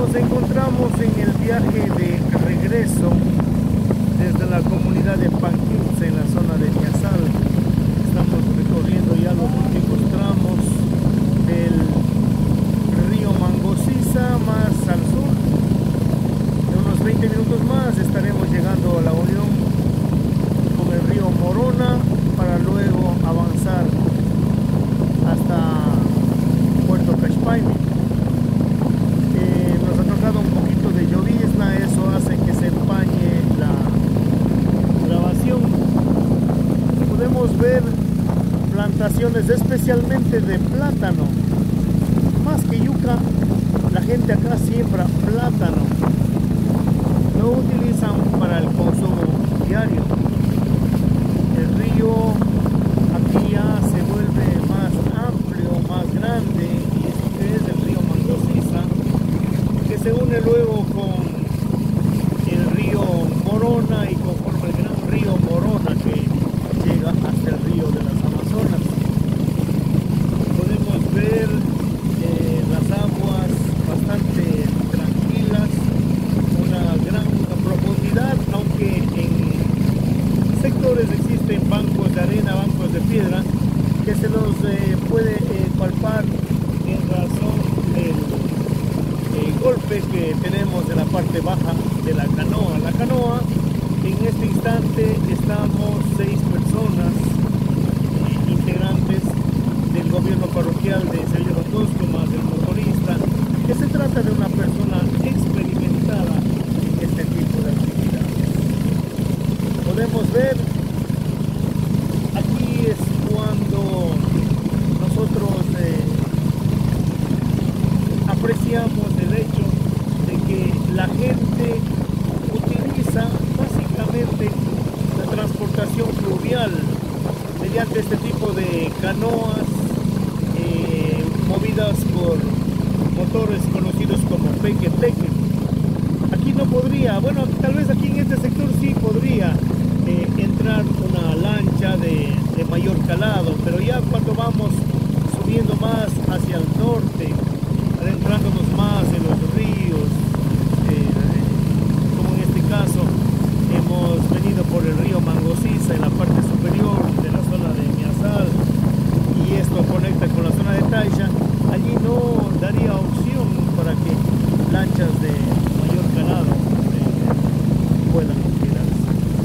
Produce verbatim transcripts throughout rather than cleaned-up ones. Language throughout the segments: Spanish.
Nos encontramos en el viaje de regreso desde la comunidad de Panquince, en la zona de Miazal. Estamos recorriendo ya los últimos tramos del río Mangosisa más al sur. En unos veinte minutos más estaremos llegando a la unión con el río Morona para luego avanzar hasta Puerto Cachpaymi. Eh, nos ha tocado un poquito de llovizna, eso hace que se empañe la grabación. Podemos ver plantaciones especialmente de plátano. Más que yuca, la gente acá siembra plátano. Lo utilizan para el consumo diario. El río aquí ya se vuelve más amplio, más grande, y este es el río Mangosisa, que se une luego con el río Morona y conforma el gran río Morona que llega hasta el río de las Amazonas. Podemos ver eh, las aguas bastante tranquilas, una gran profundidad, aunque en sectores existen bancos de arena, bancos de piedra, que se los eh, puede eh, palpar en razón del eh, golpe que tenemos en la parte baja de la canoa. La canoa, en este instante estamos seis personas eh, integrantes del gobierno parroquial de Sevilla Don Bosco, más el motorista, que se trata de una persona experimentada en este tipo de actividades. Podemos ver, aquí es cuando nosotros eh, apreciamos el hecho de que la gente utiliza básicamente la transportación fluvial mediante este tipo de canoas eh, movidas por motores conocidos como peque-peque. Aquí no podría, bueno, tal vez aquí en este sector sí podría eh, entrar una lancha de, de mayor calado, pero ya cuando vamos subiendo más hacia el norte, adentrándonos más en los ríos, eh, como en este caso hemos venido por el río Mangosisa en la parte superior de la zona de Miazal, y esto conecta con la zona de Taisha, allí no daría opción para que lanchas de mayor calado eh, puedan tirarse.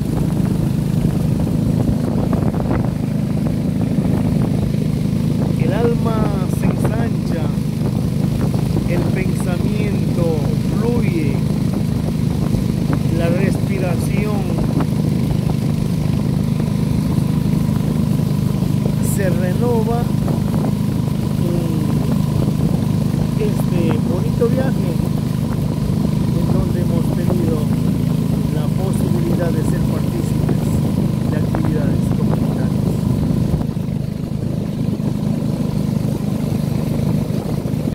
El alma se ensancha, el pensamiento fluye, la respiración se renova en este bonito viaje